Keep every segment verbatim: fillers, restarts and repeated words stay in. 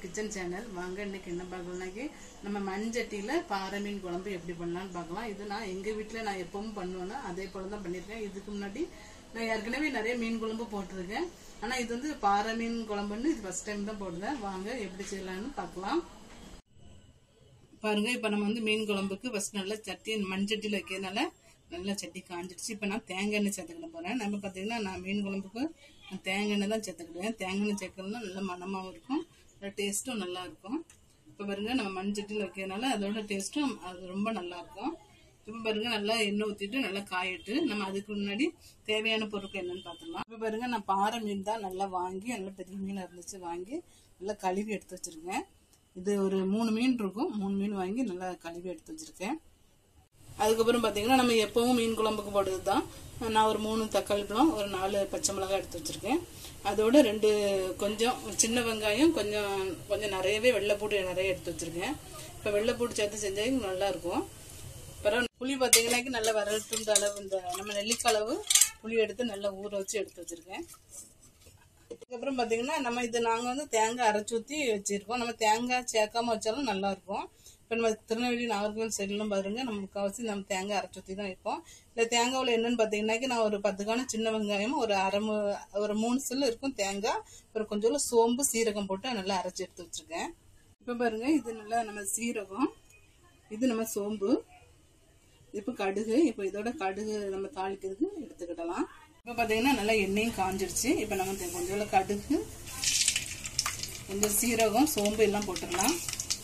Kitchen channel. வாங்க இன்னைக்கு என்ன பார்க்கலாம்னாக்கி நம்ம மண்சட்டியில் பாறை மீன் குழம்பு எப்படி பண்ணலான்னு பார்க்கலாம். இது நான் எங்கள் வீட்டில் நான் எப்பவும் பண்ணுவேன்னா அதே போல் தான் பண்ணியிருக்கேன். இதுக்கு முன்னாடி நான் ஏற்கனவே நிறைய மீன் குழம்பு போட்டிருக்கேன். ஆனால் இது வந்து பாறை மீன் குழம்புன்னு இது ஃபர்ஸ்ட் டைம் தான் போடுறேன். வாங்க எப்படி செய்யலான்னு பார்க்கலாம். பாருங்க, இப்போ நம்ம வந்து மீன் குழம்புக்கு ஃபர்ஸ்ட் நல்லா சட்டி மண்சட்டியில் வைக்கிறதுனால நல்லா சட்டி காஞ்சிடுச்சு. இப்போ நான் தேங்காய் எண்ணெய் சேர்த்துக்கிட போகிறேன். நம்ம பார்த்தீங்கன்னா நான் மீன் குழம்புக்கு நான் தேங்காய் எண்ணெய் தான் சேர்த்துக்கிடுவேன். தேங்காய் எண்ணெய் சேர்க்கறதுனா நல்ல மணமாகவும் இருக்கும், டேஸ்ட்டும் நல்லா இருக்கும். இப்போ பாருங்க, நம்ம மண் சட்டியில் வைக்கிறதுனால அதோட டேஸ்ட்டும் அது ரொம்ப நல்லா இருக்கும். இப்போ பாருங்க, நல்லா எண்ணெய் ஊற்றிட்டு நல்லா காயிட்டு நம்ம அதுக்கு முன்னாடி தேவையான பொருட்கள் என்னன்னு பார்த்துக்கலாம். இப்போ பாருங்க, நான் பாறை மீன் தான் நல்லா வாங்கி நல்லா பெரிய மீனாக இருந்துச்சு வாங்கி நல்லா கழுவி எடுத்து வச்சிருக்கேன். இது ஒரு மூணு மீன் இருக்கும், மூணு மீன் வாங்கி நல்லா கழுவி எடுத்து வச்சிருக்கேன். அதுக்கப்புறம் பார்த்தீங்கன்னா நம்ம எப்பவும் மீன் குழம்புக்கு போடுறது தான். நான் ஒரு மூணு தக்காளி பழம், ஒரு நாலு பச்சை மிளகாய் எடுத்து வச்சிருக்கேன். அதோட ரெண்டு கொஞ்சம் சின்ன வெங்காயம், கொஞ்சம் கொஞ்சம் நிறையவே வெள்ளைப்பூடு நிறைய எடுத்து வச்சிருக்கேன். இப்போ வெள்ளைப்பூடு சேர்த்து செஞ்சால் நல்லா இருக்கும். அப்புறம் புளி பார்த்தீங்கன்னாக்கி நல்லா வரட்டுன்ற அளவு இந்த நம்ம நெல்லிக்காய் அளவு புளி எடுத்து நல்லா ஊற வச்சு எடுத்து வச்சிருக்கேன். அதுக்கப்புறம் பார்த்தீங்கன்னா நம்ம இது நாங்கள் வந்து தேங்காய் அரைச்சி ஊற்றி வச்சிருக்கோம். நம்ம தேங்காய் சேர்க்காம வச்சாலும் நல்லா இருக்கும். இப்போ நம்ம திருநெல்வேலி நாகர்கோவில் சைட்லாம் பாருங்க, நம்ம முக்கால்வாசி நம்ம தேங்காய் அரைச்சி ஊற்றி தான் வைப்போம். இந்த தேங்காயில் என்னன்னு பார்த்தீங்கன்னாக்கி நான் ஒரு பத்துக்கான சின்ன வெங்காயம், ஒரு அரை ஒரு மூணு சில்லு இருக்கும் தேங்காய், ஒரு கொஞ்சம் சோம்பு சீரகம் போட்டு நல்லா அரைச்சி எடுத்து வச்சிருக்கேன். இப்போ பாருங்க, இது நல்லா நம்ம சீரகம், இது நம்ம சோம்பு, இப்போ கடுகு. இப்போ இதோட கடுகு நம்ம தாளிக்கிறதுக்கு எடுத்துக்கிடலாம். இப்போ பார்த்தீங்கன்னா நல்லா எண்ணெயும் காஞ்சிடுச்சு. இப்போ நம்ம கொஞ்சம் கடுகு, கொஞ்சம் சீரகம், சோம்பு எல்லாம் போட்டுடலாம்.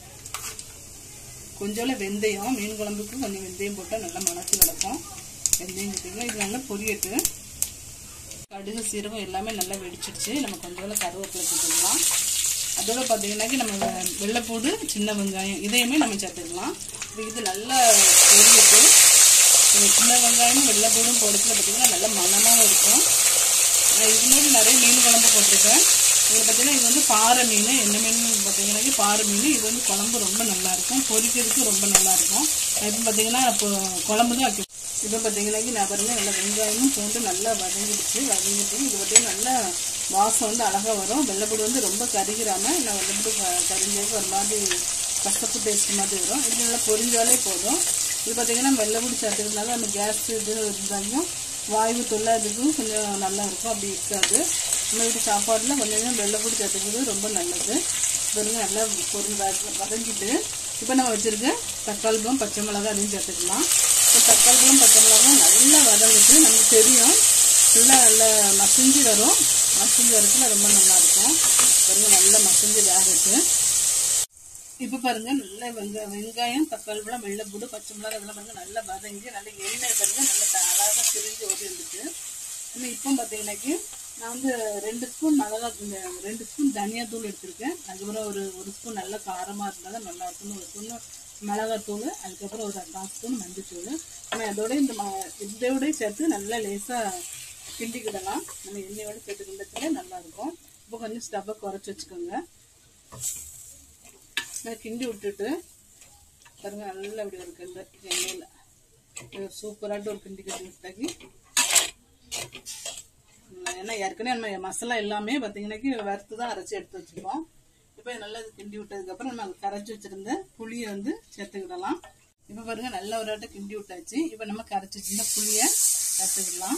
கொஞ்சோல வெந்தயம், மீன் குழம்புக்கு கொஞ்சம் வெந்தயம் போட்டால் நல்லா மணத்து கிடக்கும். வெந்தயம் போட்டிங்கன்னா இது நல்லா பொரியட்டு. கடுகு சீரகம் எல்லாமே நல்லா வெடிச்சிடுச்சு. நம்ம கொஞ்சோல கருவேப்பிலை போட்டுக்கலாம். அதோட பார்த்தீங்கன்னாக்கி நம்ம வெள்ளைப்பூடு, சின்ன வெங்காயம் இதையுமே நம்ம சேர்த்துக்கலாம். இது நல்லா பொரியட்டு. சின்ன வெங்காயமும் வெள்ளைப்பூடும் போடுறதுல பார்த்தீங்கன்னா நல்லா மணமாகவும் இருக்கும். நான் இது மாதிரி நிறைய மீன் குழம்பு போட்டிருக்கேன். இதில் பார்த்தீங்கன்னா இது வந்து பாறை மீன். என்ன மீன் பார்த்தீங்கன்னாக்கி பாறை மீன். இது வந்து குழம்பு ரொம்ப நல்லா இருக்கும், பொரிக்கிறதுக்கு ரொம்ப நல்லா இருக்கும். இப்போ பார்த்தீங்கன்னா இப்போ குழம்பு தான் வைக்கும். இப்போ பார்த்தீங்கன்னாக்கி நான் பாருங்க நல்லா வெங்காயமும் பூண்டு நல்லா வதங்கிடுச்சு. வதங்கிட்டு இது பார்த்தீங்கன்னா நல்லா வாசம் வந்து அழகாக வரும். வெள்ளைப்பூடு வந்து ரொம்ப கருகிறாமல் நான் வெள்ளைப்பூடு கரிஞ்சதுக்கு ஒரு மாதிரி கசப்பு டேஸ்ட் மாதிரி வரும். இது நல்லா பொரிஞ்சாலே போதும். இது பார்த்தீங்கன்னா வெள்ளைப்பூடு சேர்த்துக்கிறதுனால நம்ம கேஸ் இது இருந்தாலும் வாய்வு தொல்லை இதுக்கும் கொஞ்சம் நல்லா இருக்கும், அப்படி இருக்காது. நம்ம வீட்டு சாப்பாடுல கொஞ்சம் கொஞ்சம் வெள்ளைப்பூடி சேர்த்துக்கிறது ரொம்ப நல்லது. பாருங்க நல்லா பொருள் வதங்கிட்டு இப்போ நம்ம வச்சிருக்க தக்காளி பழம், பச்சை மிளகாய் அதையும் சேர்த்துக்கலாம். இப்போ தக்காளி பழம், பச்சை மிளகாய் நல்லா வதங்கிட்டு நமக்கு தெரியும் நல்லா நல்லா மசிஞ்சு வரும். மசிஞ்சு வரத்துல ரொம்ப நல்லா இருக்கும். பாருங்க நல்லா மசிஞ்சு வேகட்டு. இப்போ பாருங்க நல்லா வெங்க வெங்காயம், தக்காளி பழம், வெள்ளைப்பூடு, பச்சை மிளகாய் இதெல்லாம் பாருங்க நல்லா வதங்கி நல்லா எண்ணெய் பாருங்க நல்லா அழகாக பிரிஞ்சு ஓடி இருந்துச்சு. இன்னும் இப்போ பார்த்தீங்கன்னாக்கி நான் வந்து ரெண்டு ஸ்பூன் மிளகா ரெண்டு ஸ்பூன் தனியா தூள் எடுத்திருக்கேன். அதுக்கப்புறம் ஒரு ஒரு ஸ்பூன் நல்லா காரமாக இருந்தால் தான் நல்லா இருக்கும். ஒரு ஸ்பூன் மிளகாத்தூள், அதுக்கப்புறம் ஒரு கால் ஸ்பூன் மஞ்சத்தூள். நம்ம அதோட இந்த இதோடய சேர்த்து நல்லா லேசாக கிண்டிக்கிடலாம். நம்ம எண்ணெயோட சேர்த்து கிண்டத்துல நல்லா இருக்கும். இப்போ கொஞ்சம் ஸ்டவ்வை குறைச்சி வச்சுக்கோங்க. நான் கிண்டி விட்டுட்டு பாருங்க நல்லா அப்படி ஒரு கிண்டு எண்ணெயில் சூப்பராகிட்டு ஒரு கிண்டி கட்டி விட்டாக்கி. ஏன்னா ஏற்கனவே நம்ம மசாலா எல்லாமே பார்த்தீங்கன்னாக்கி வறுத்து தான் அரைச்சி எடுத்து வச்சுருக்கோம். இப்போ நல்லா இது கிண்டி விட்டதுக்கப்புறம் நம்ம கரைச்சி வச்சிருந்த புளியை வந்து சேர்த்துக்கிடலாம். இப்போ பாருங்க நல்லா ஒரு ஆட்டை கிண்டி விட்டாச்சு. இப்போ நம்ம கரைச்சி வச்சிருந்த புளியை சேர்த்துக்கிடலாம்.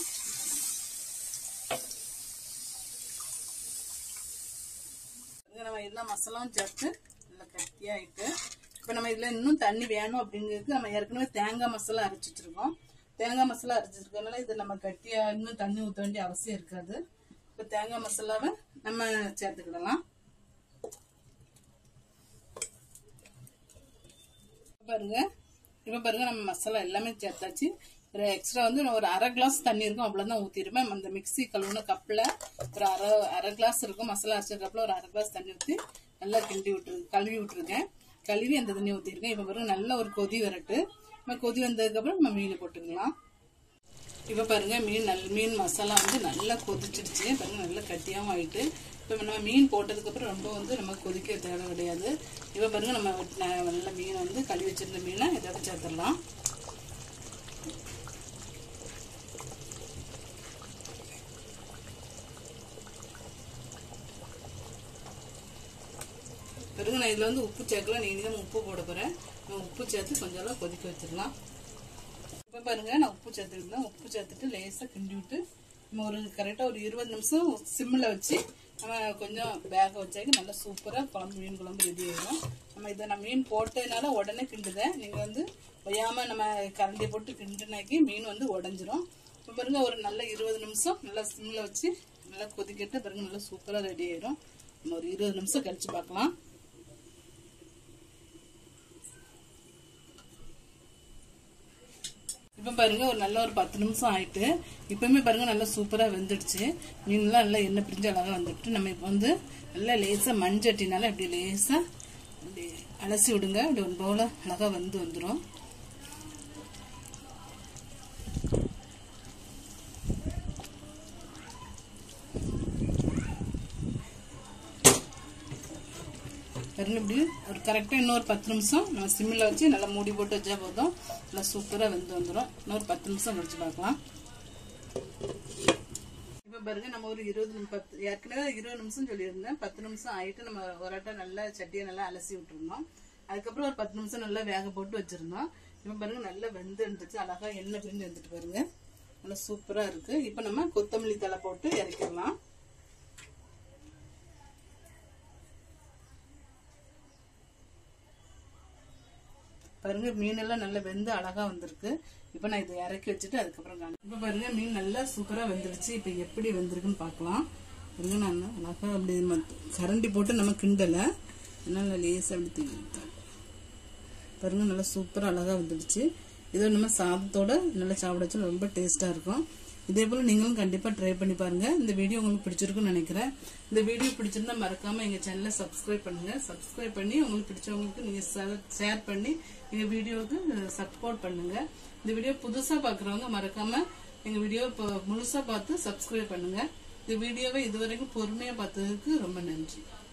நம்ம எல்லா மசாலாவும் சேர்த்து நல்லா கட்டியாயிட்டு இப்போ நம்ம இதில் இன்னும் தண்ணி வேணும் அப்படிங்கிறதுக்கு நம்ம ஏற்கனவே தேங்காய் மசாலா அரைச்சி வச்சிருக்கோம். தேங்காய் மசாலா அரைச்சிருக்கனால இது நம்ம கட்டியா இன்னும் தண்ணி ஊற்ற வேண்டிய அவசியம் இருக்காது. இப்போ தேங்காய் மசாலாவை நம்ம சேர்த்துக்கிடலாம். பாருங்க, இப்போ பாருங்க நம்ம மசாலா எல்லாமே சேர்த்தாச்சு. ஒரு எக்ஸ்ட்ரா வந்து ஒரு அரை கிளாஸ் தண்ணி இருக்கும், அவ்வளோதான் ஊற்றிருப்பேன். அந்த மிக்சி கழுவுன கப்பில் ஒரு அரை அரை கிளாஸ் இருக்கும். மசாலா அரைச்ச கப்பில் ஒரு அரை கிளாஸ் தண்ணி ஊற்றி நல்லா கிண்டி விட்டுரு கழுவி விட்டுருக்கேன். கழுவி அந்த தண்ணி ஊற்றிருக்கேன். இப்போ பாருங்க நல்ல ஒரு கொதி வரட்டு. நம்ம கொதி வந்ததுக்கப்புறம் நம்ம மீனை போட்டுக்கலாம். இப்போ பாருங்க மீன் நல் மீன் மசாலா வந்து நல்லா கொதிச்சிடுச்சு. பாருங்க நல்லா கட்டியாகவும் ஆயிட்டு. இப்போ நம்ம மீன் போட்டதுக்கப்புறம் ரொம்ப வந்து நம்ம கொதிக்க தேவை கிடையாது. இப்போ பாருங்க நம்ம நல்ல மீன் வந்து கழுவி வச்சிருந்த மீனை இதோட சேர்த்துடலாம். பிறகு நான் இதில் வந்து உப்பு சேர்க்கல, நீ தான் உப்பு போட போகிறேன். நான் உப்பு சேர்த்து கொஞ்சம் கொதிக்க வச்சிடலாம். இப்போ பாருங்கள், நான் உப்பு சேர்த்துக்கிட்டேன். உப்பு சேர்த்துட்டு லேசாக கிண்டி விட்டு நம்ம ஒரு கரெக்டாக ஒரு இருபது நிமிஷம் சிம்மில் வச்சு நம்ம கொஞ்சம் வேக வச்சாக்கி நல்லா சூப்பராக குழம்பு மீன் குழம்பு ரெடி ஆகிடும். நம்ம இதை நான் மீன் போட்டதுனால உடனே கிண்டுதேன். நீங்கள் வந்து ஒய்யாமல் நம்ம கரண்டியை போட்டு கிண்டுனாக்கி மீன் வந்து உடஞ்சிரும். இப்போ பாருங்க, ஒரு நல்ல இருபது நிமிஷம் நல்லா சிம்மில் வச்சு நல்லா கொதிக்கிட்டு பாருங்க நல்லா சூப்பராக ரெடி ஆகிடும். நம்ம ஒரு இருபது நிமிஷம் கழிச்சு பார்க்கலாம். இப்போ பாருங்க, ஒரு நல்ல ஒரு பத்து நிமிஷம் ஆயிட்டு இப்பவுமே பாருங்க நல்லா சூப்பரா வெந்துடுச்சு. மீன்லாம் நல்லா எண்ணெய் பிரிஞ்சு அழகா வந்துட்டு நம்ம இப்போ வந்து நல்லா லேசா மண்சட்டினால அப்படி லேசா அப்படி அலசி விடுங்க. அப்படி ஒரு பவுல அழகா வந்து வந்துடும். பாருங்க, இப்படி ஒரு கரெக்டாக இன்னொரு பத்து நிமிஷம் நம்ம சிம்மில் வச்சு நல்லா மூடி போட்டு வச்சா போதும். நல்லா சூப்பராக வெந்து வந்துடும். இன்னொரு பத்து நிமிஷம் கழிச்சு பார்க்கலாம். இப்போ பாருங்க, நம்ம ஒரு இருபது பத்து ஏற்கனவே இருபது நிமிஷம் சொல்லியிருந்தேன். பத்து நிமிஷம் ஆயிட்டு நம்ம ஒராட்டா நல்லா சட்டியை நல்லா அலசி விட்டுருந்தோம். அதுக்கப்புறம் ஒரு பத்து நிமிஷம் நல்லா வேக போட்டு வச்சிருந்தோம். இப்போ பாருங்க நல்லா வெந்து இருந்துச்சு. அழகா எண்ணெய் பிரிஞ்சு வந்துட்டு பாருங்க நல்லா சூப்பராக இருக்கு. இப்போ நம்ம கொத்தமல்லி தழை போட்டு இறக்கிடலாம். பாருங்க, மீன் எல்லாம் நல்லா வெந்து அழகா வந்திருக்கு. இப்ப நான் இதை இறக்கி வச்சுட்டு அதுக்கப்புறம் காணும். இப்ப பாருங்க, மீன் நல்லா சூப்பரா வெந்துருச்சு. இப்ப எப்படி வெந்திருக்குன்னு பாக்கலாம். பாருங்க, நான் அழகா அப்படி கரண்டி போட்டு நம்ம கிண்டல, அதனால லேசா அப்படி தூக்கி பாருங்க நல்லா சூப்பரா அழகா வந்துடுச்சு. இதோ நம்ம சாதத்தோட நல்லா சாப்பிட வச்சு ரொம்ப டேஸ்டா இருக்கும். இதே போல நீங்களும் கண்டிப்பா ட்ரை பண்ணி பாருங்க. இந்த வீடியோ உங்களுக்கு பிடிச்சிருக்குன்னு நினைக்கிறேன். இந்த வீடியோ பிடிச்சிருந்தா மறக்காம எங்க சேனலை சப்ஸ்கிரைப் பண்ணுங்க. சப்ஸ்கிரைப் பண்ணி உங்களுக்கு பிடிச்சவங்களுக்கு நீங்க ஷேர் பண்ணி எங்க வீடியோவுக்கு சப்போர்ட் பண்ணுங்க. இந்த வீடியோ புதுசா பாக்குறவங்க மறக்காம எங்க வீடியோ முழுசா பார்த்து சப்ஸ்கிரைப் பண்ணுங்க. இந்த வீடியோவை இதுவரைக்கும் பொறுமையா பார்த்ததுக்கு ரொம்ப நன்றி.